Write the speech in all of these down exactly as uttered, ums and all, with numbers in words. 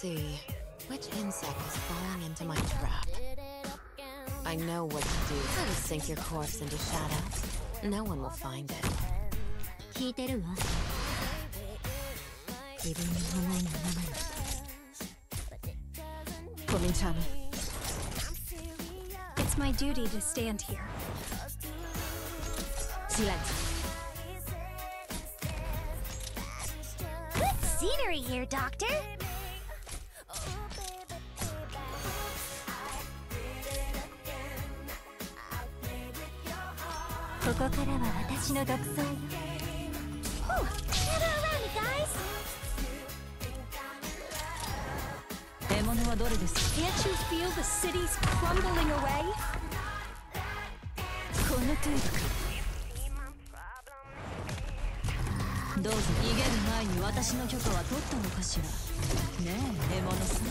see. Which insect is falling into my trap? I know what to do. Try to sink your corpse into shadows. No one will find it. 聞いてるわ。自分の思いのままに。 Cominciamo. It's my duty to stand here. Silenzio. Good scenery here, Doctor. ここからは私の独走よ。Oh, gather around, guys. 獲物はどれですか? Can't you feel the cities crumbling away? この程度か。どうぞ逃げる前に私の許可は取ったのかしら。ねえ、獲物さん。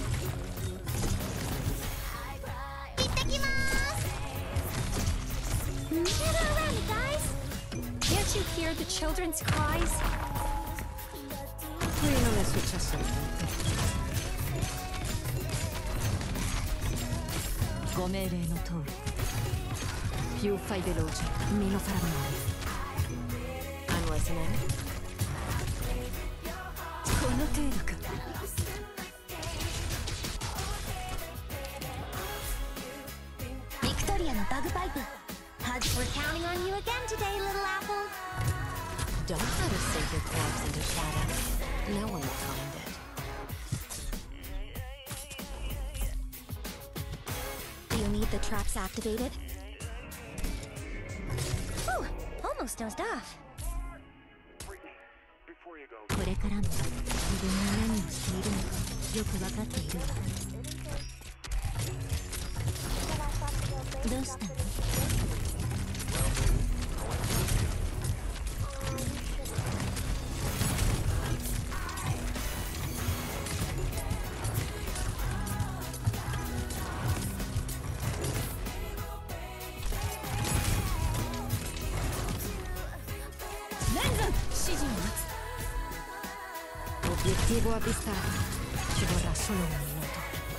行ってきます。Gather around, guys. Can't you hear the children's cries? Qui non è successo niente. ご命令の通り。più fai veloce, meno farà male. I'm listening. この程度か。 ビクトリアのバグパイプ。Hugs, we're counting on you again today, little apple. Don't try to sink your corpse into shadows. No one will find it. Do you need the traps activated? Ooh, almost dozed off. これからも自分が何をしているのかよく分かっているわ。どうしたの? Obiettivo avvistato. Ci vorrà solo un minuto.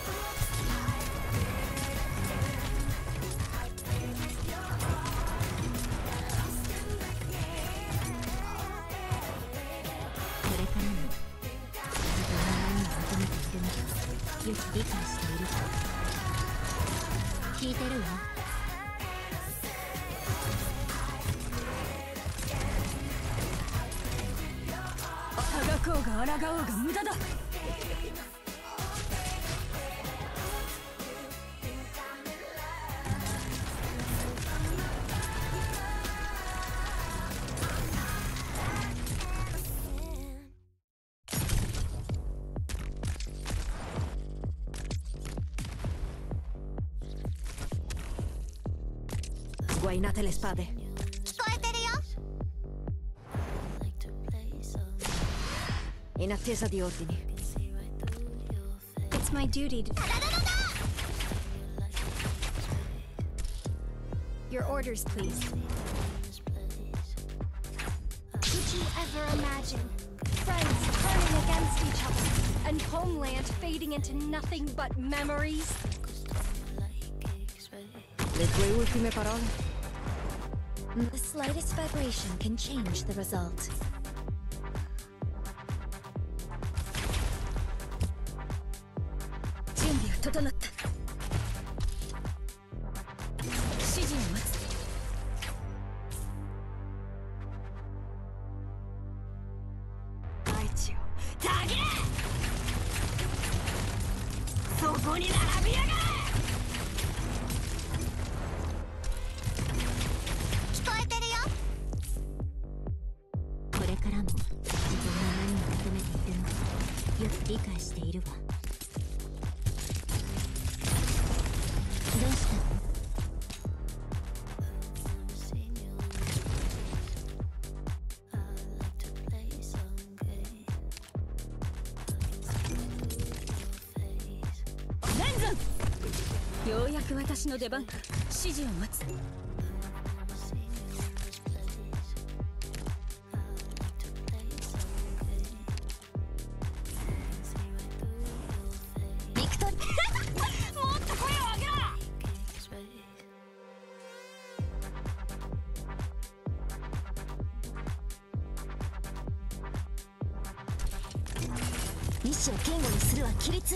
Oraからも自分が何を求めているのかよく理解していると聞いてるわ。 抗うが抗おうが無駄だ。 Sguainate le spade. 聞こえてるよ。 In attesa di ordini. It's my duty to... Your orders, please. Could you ever imagine friends turning against each other and homeland fading into nothing but memories? Le tue ultime parole? The slightest vibration can change the result. 整った。指示を待つ。大地をたげ！そこに並びやがれ！ 聞こえてるよ。これからも自分が何を求めているのかよく理解しているわ。どうしたの? ようやく私の出番か。指示を待つ。 意志を堅固にするは規律。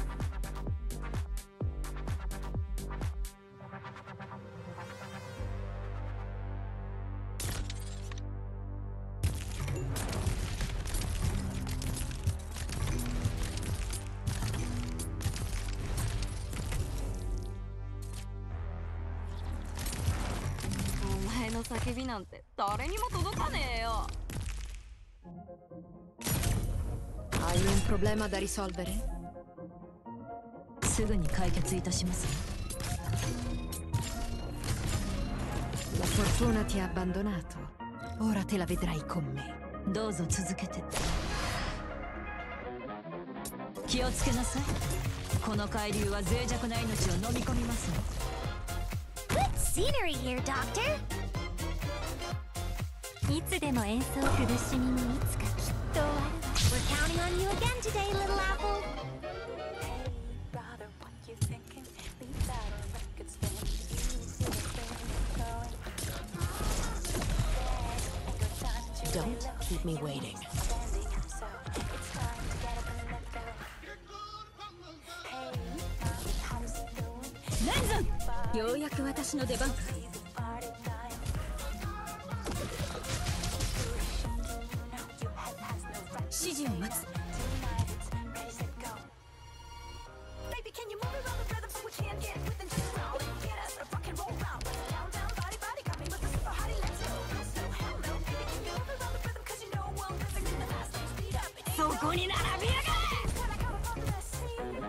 お前の叫びなんて誰にも届かねえよ。 Hai un problema da risolvere? すぐに解決いたします。 La fortuna ti ha abbandonato. Ora te la vedrai con me. どうぞ続けて。気をつけなさい。この海流は脆弱な命を飲み込みますの。 Good scenery here, Doctor. いつでも演奏苦しみにいつかきっと終わるわ。We're counting on you again today, little apple. Hey, brother, what you thinking? Leave that on record spin. You see the thing going. Don't keep me waiting. Standing, so it's time to get up and let go. Hey, mommy, how's it going? レンズン、ようやく私の出番か。 Party time. You have has no right. 指示を待つ。 Tonight it's ready, set, go. Baby, can you move it around the rhythm so we can't get with and just roll it? Get us a rock and roll round. Let's down, down, body, body, got me with the super hottie. Let's go. So hell no, baby, can you move it around the rhythm? 'Cause you know I'm living in the last name. Speed up. そこに並びやがれ。 When I come up on the scene.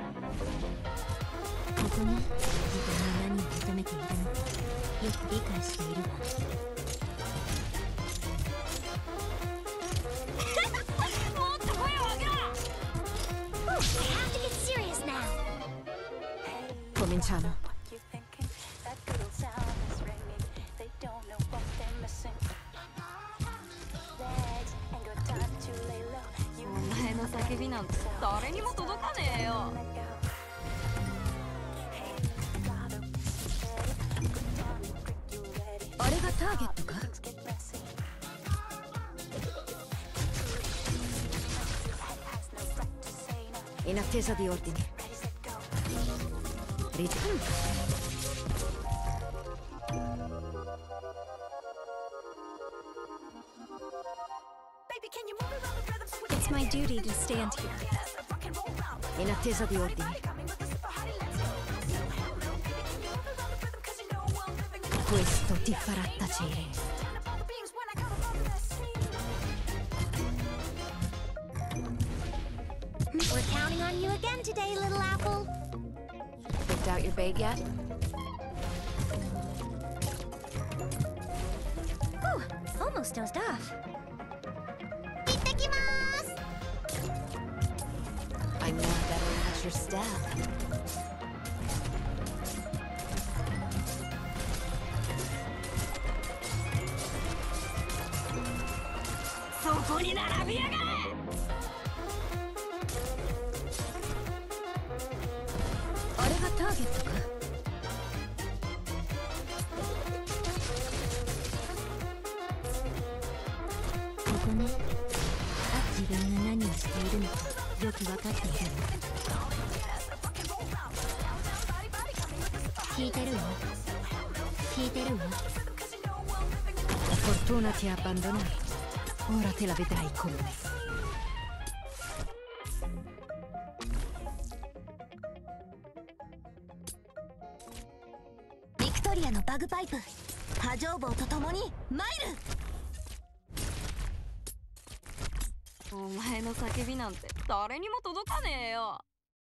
ここね、自分が何を求めているのかよく理解しているわ。 もっと声を上げろ。 I have to get serious now. Cominciamo. What you thinking? That good old sound is ringing. They don't know what they're missing. Legs ain't got time to lay low. You お前の叫びなんて誰にも届かねえよ。 let go. Hey, brother, ready? Good time, quick, you ready? あれがターゲットか。 Things get messy. Has no right to say no. In attesa di ordini. Ready, set, go. Rit- Baby, can you move it around the rhythm so we It's can my get duty with to and stand just here. roll it? Get us a rock and roll round. In attesa di ordini. Got me with the super hottie. Let's go. So hell no, baby, can you move it around the rhythm? 'Cause you know I'm living in the Questo ti farà tacere. turn up all the beams when I come up on the scene. We're counting on you again today, little apple. Picked out your bait yet? Whew, almost dozed off. 行ってきます。 I know better match your step. そこに並びやがれ。 あれがターゲットか。 ここね。あ、自分が何をしているのかよく分かっているわ。聞いてるわ。聞いてるわ。 La fortuna ti ha abbandonato. Ora te la vedrai con me. ビクトリアのバグパイプ、波状棒とともにマイル。 お前の叫びなんて誰にも届かねえよ。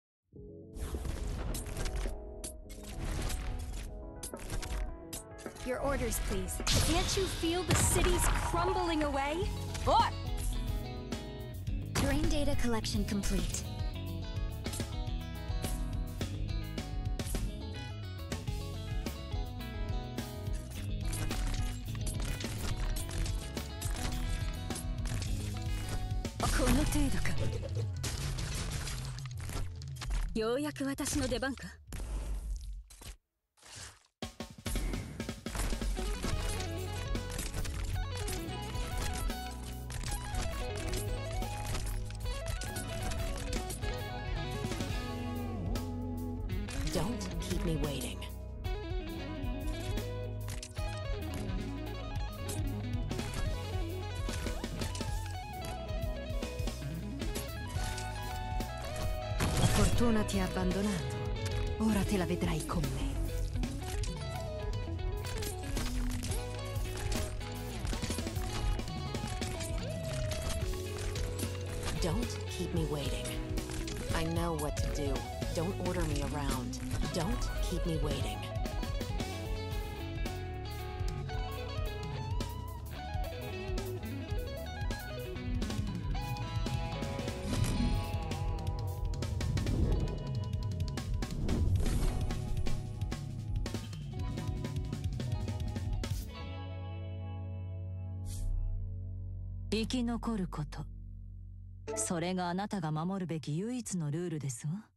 Your orders, please. Can't you feel the cities crumbling away? おい。 Terrain data collection complete. Oh, この程度か。ようやく私の出番か。 We're Don't keep me waiting. La fortuna ti ha abbandonato. Ora te la vedrai con me. Don't keep me waiting. I know what to do. Don't order me around. Don't keep me waiting. 「生き残ること」、それがあなたが守るべき唯一のルールですわ。